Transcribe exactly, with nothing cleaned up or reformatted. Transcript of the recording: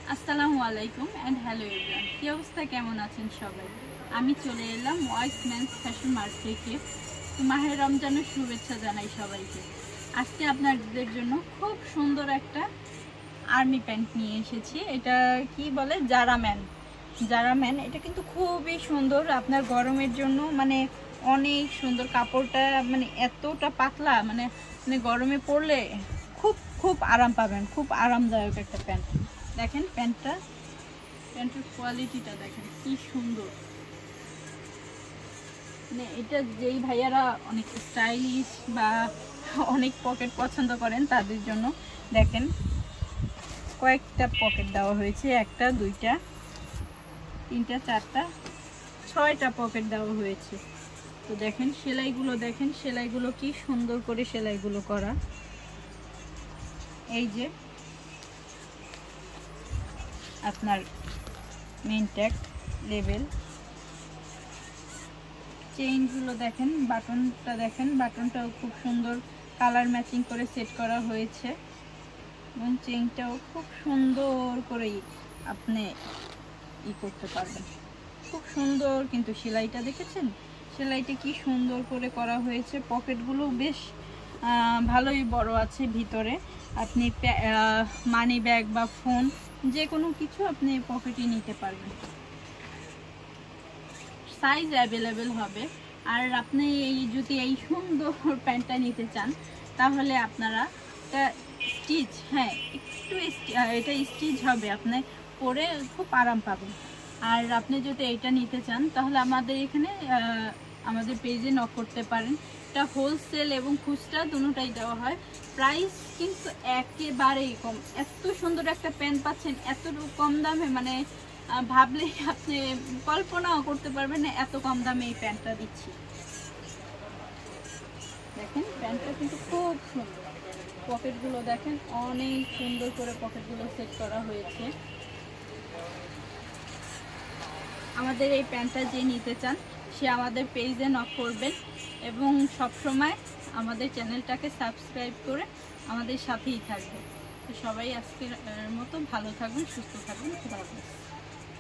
আসসালামু আলাইকুম and hello everyone, কি অবস্থা, কেমন আছেন সবাই? আমি চলে এলাম ওয়াইজ মেন্স ফ্যাশন মার্ট থেকে। মাহে রমজানের শুভেচ্ছা জানাই সবাইকে। আজকে আপনাদের জন্য খুব সুন্দর একটা আর্মি প্যান্ট নিয়ে এসেছি। এটা কি বলে, জারাম্যান। জারাম্যান এটা কিন্তু খুবই সুন্দর, আপনার গরমের জন্য মানে অনেক সুন্দর। কাপড়টা মানে এতটা পাতলা, মানে মানে গরমে পরলে খুব খুব আরাম পাবেন, খুব আরামদায়ক একটা প্যান্ট। দেখেন প্যান্টটা, প্যান্টের কোয়ালিটিটা দেখেন কি সুন্দর। মানে এটা যেই ভাইয়ারা অনেক স্টাইলিশ বা অনেক পকেট পছন্দ করেন তাদের জন্য। দেখেন কয়েকটা পকেট দেওয়া হয়েছে, একটা দুইটা তিনটা চারটা ছয়টা পকেট দেওয়া হয়েছে। তো দেখেন সেলাইগুলো, দেখেন সেলাইগুলো কি সুন্দর করে সেলাইগুলো করা। এই যে আপনার মেইন ট্যাগ লেবেল, চেইনগুলো দেখেন, বাটনটা দেখেন, বাটনটাও খুব সুন্দর কালার ম্যাচিং করে সেট করা হয়েছে এবং চেইনটাও খুব সুন্দর করে আপনি ই করতে পারবেন, খুব সুন্দর। কিন্তু সেলাইটা দেখেছেন, সেলাইটা কি সুন্দর করে করা হয়েছে। পকেটগুলো বেশ ভালোই বড় আছে ভিতরে। আপনি মানি ব্যাগ বা ফোন যে কোনো কিছু আপনি পকেটে নিতে পারবেন। সাইজ অ্যাভেলেবেল হবে। আর আপনি এই যদি এই সুন্দর প্যান্টটা নিতে চান তাহলে আপনারা এটা স্টিচ, হ্যাঁ একটু এটা স্টিচ হবে, আপনি পরে খুব আরাম পাবেন। আর আপনি যদি এটা নিতে চান তাহলে আমাদের এখানে আমাদের পেজে নক করতে পারেন। এটা হোলসেল এবং খুচরা দুটোটাই দেওয়া হয়। প্রাইস কিন্তু একেবারেই কম। এত সুন্দর একটা প্যান্ট পাচ্ছেন এত কম দামে, মানে ভাবলেই আপনি কল্পনাও করতে পারবেন না এত কম দামে এই প্যান্টটা দিচ্ছি। দেখেন প্যান্টটা কিন্তু খুব সুন্দর। পকেটগুলো দেখেন অনেক সুন্দর করে পকেটগুলো সেট করা হয়েছে। আমাদের এই প্যান্টটা যে নিতে চান সে আমাদের পেজে নক করবেন এবং সবসময় আমাদের চ্যানেলটাকে সাবস্ক্রাইব করে আমাদের সাথেই থাকবেন। তো সবাই আজকের মতো ভালো থাকবেন, সুস্থ থাকবেন। খুদা হাফেজ।